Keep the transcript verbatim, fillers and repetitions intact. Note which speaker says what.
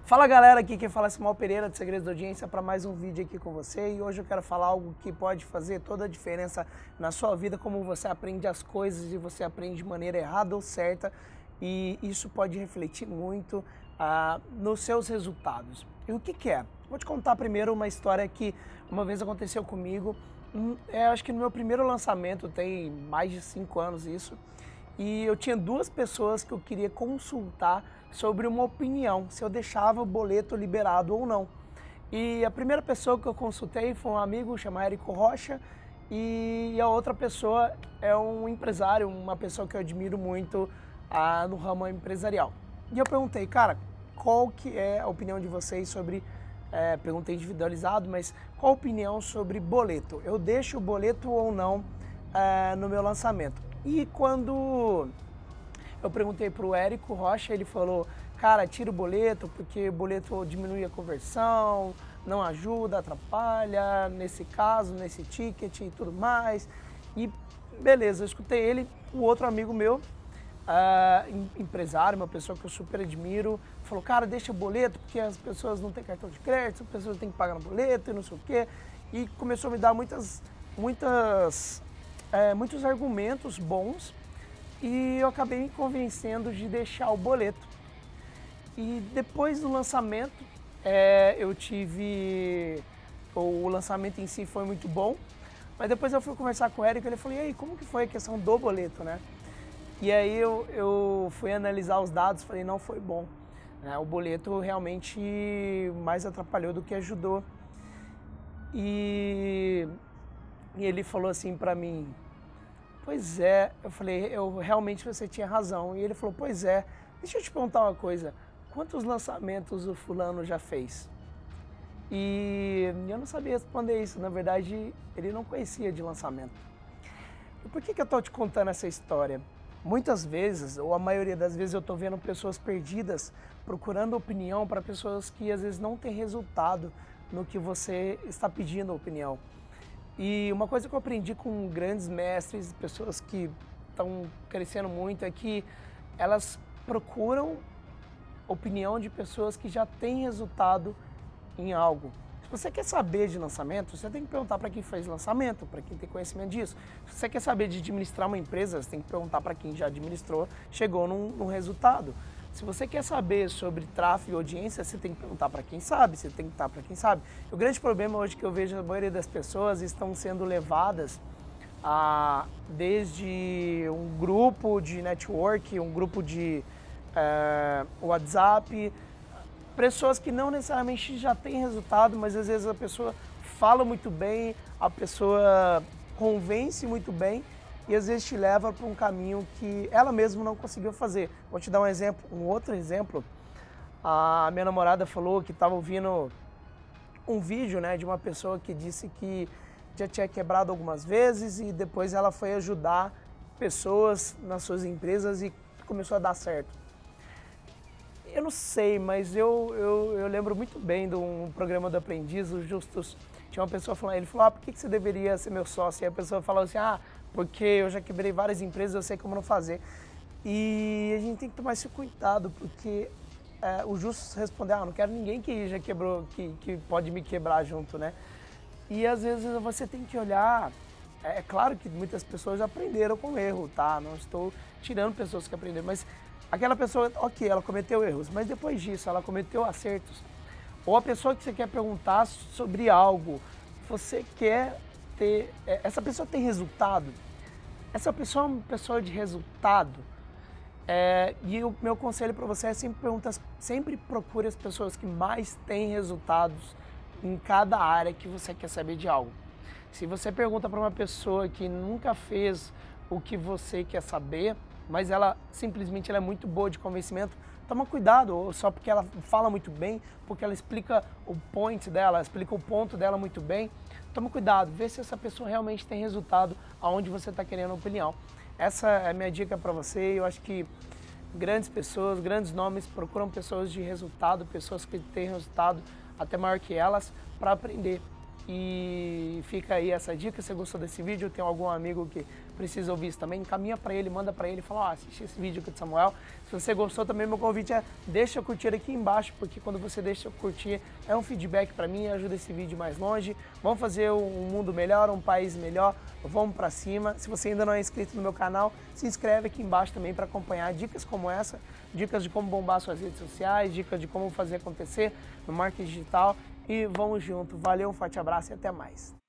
Speaker 1: Fala galera, aqui quem fala é Samuel Pereira de Segredos da Audiência para mais um vídeo aqui com você. E hoje eu quero falar algo que pode fazer toda a diferença na sua vida, como você aprende as coisas e você aprende de maneira errada ou certa, e isso pode refletir muito ah, nos seus resultados. E o que que é? Vou te contar primeiro uma história que uma vez aconteceu comigo. Hum, é, acho que no meu primeiro lançamento, tem mais de cinco anos isso, e eu tinha duas pessoas que eu queria consultar sobre uma opinião, se eu deixava o boleto liberado ou não. E a primeira pessoa que eu consultei foi um amigo chamado Érico Rocha, e a outra pessoa é um empresário, uma pessoa que eu admiro muito ah, no ramo empresarial. E eu perguntei, cara, qual que é a opinião de vocês sobre, é, perguntei individualizado, mas qual a opinião sobre boleto? Eu deixo o boleto ou não é, no meu lançamento? E quando eu perguntei para o Érico Rocha, ele falou, cara, tira o boleto, porque o boleto diminui a conversão, não ajuda, atrapalha, nesse caso, nesse ticket e tudo mais. E beleza, eu escutei ele. O outro amigo meu, uh, empresário, uma pessoa que eu super admiro, falou, cara, deixa o boleto, porque as pessoas não têm cartão de crédito, as pessoas têm que pagar no boleto e não sei o quê. E começou a me dar muitas, muitas, é, muitos argumentos bons, e eu acabei me convencendo de deixar o boleto. E depois do lançamento, é, eu tive... O lançamento em si foi muito bom, mas depois eu fui conversar com o Érico e ele falou, e aí, como que foi a questão do boleto, né? E aí eu, eu fui analisar os dados e falei, não foi bom. Né? O boleto realmente mais atrapalhou do que ajudou. E, e ele falou assim pra mim, pois é, eu falei, eu realmente você tinha razão. E ele falou, pois é, deixa eu te perguntar uma coisa, quantos lançamentos o fulano já fez? E eu não sabia responder isso, na verdade ele não conhecia de lançamento. E por que que eu estou te contando essa história? Muitas vezes, ou a maioria das vezes, eu estou vendo pessoas perdidas procurando opinião para pessoas que às vezes não têm resultado no que você está pedindo opinião. E uma coisa que eu aprendi com grandes mestres, pessoas que estão crescendo muito, é que elas procuram opinião de pessoas que já têm resultado em algo. Se você quer saber de lançamento, você tem que perguntar para quem fez lançamento, para quem tem conhecimento disso. Se você quer saber de administrar uma empresa, você tem que perguntar para quem já administrou, chegou num, num resultado. Se você quer saber sobre tráfego e audiência, você tem que perguntar para quem sabe, você tem que estar para quem sabe. O grande problema hoje que eu vejo, a maioria das pessoas estão sendo levadas a, desde um grupo de network, um grupo de é, WhatsApp, pessoas que não necessariamente já têm resultado, mas às vezes a pessoa fala muito bem, a pessoa convence muito bem, e às vezes te leva para um caminho que ela mesma não conseguiu fazer. Vou te dar um exemplo, um outro exemplo. A minha namorada falou que estava ouvindo um vídeo, né, de uma pessoa que disse que já tinha quebrado algumas vezes e depois ela foi ajudar pessoas nas suas empresas e começou a dar certo. Eu não sei, mas eu, eu, eu lembro muito bem de um programa do Aprendiz, o Justus, tinha uma pessoa falando, ele falou, ah, por que que você deveria ser meu sócio? E a pessoa falou assim, ah, porque eu já quebrei várias empresas, eu sei como não fazer. E a gente tem que tomar esse cuidado, porque é, o Justus respondeu, ah, não quero ninguém que já quebrou, que, que pode me quebrar junto, né? E às vezes você tem que olhar, é, é claro que muitas pessoas aprenderam com erro, tá? Não estou tirando pessoas que aprenderam, mas aquela pessoa, ok, ela cometeu erros, mas depois disso ela cometeu acertos. Ou a pessoa que você quer perguntar sobre algo, você quer ter, essa pessoa tem resultado? Essa pessoa é uma pessoa de resultado? É, e o meu conselho para você é sempre perguntar, sempre procure as pessoas que mais têm resultados em cada área que você quer saber de algo. Se você pergunta para uma pessoa que nunca fez o que você quer saber, mas ela simplesmente ela é muito boa de convencimento, toma cuidado, ou só porque ela fala muito bem, porque ela explica o point dela, explica o ponto dela muito bem, toma cuidado, vê se essa pessoa realmente tem resultado aonde você está querendo opinião. Essa é a minha dica para você. Eu acho que grandes pessoas, grandes nomes procuram pessoas de resultado, pessoas que têm resultado até maior que elas, para aprender. E fica aí essa dica. Se você gostou desse vídeo, tem algum amigo que precisa ouvir isso também, encaminha para ele, manda para ele, fala, ó, assiste esse vídeo aqui do Samuel. Se você gostou também, meu convite é deixa eu curtir aqui embaixo, porque quando você deixa eu curtir, é um feedback para mim, ajuda esse vídeo mais longe. Vamos fazer um mundo melhor, um país melhor, vamos para cima. Se você ainda não é inscrito no meu canal, se inscreve aqui embaixo também para acompanhar dicas como essa, dicas de como bombar suas redes sociais, dicas de como fazer acontecer no marketing digital. E vamos junto. Valeu, um forte abraço e até mais.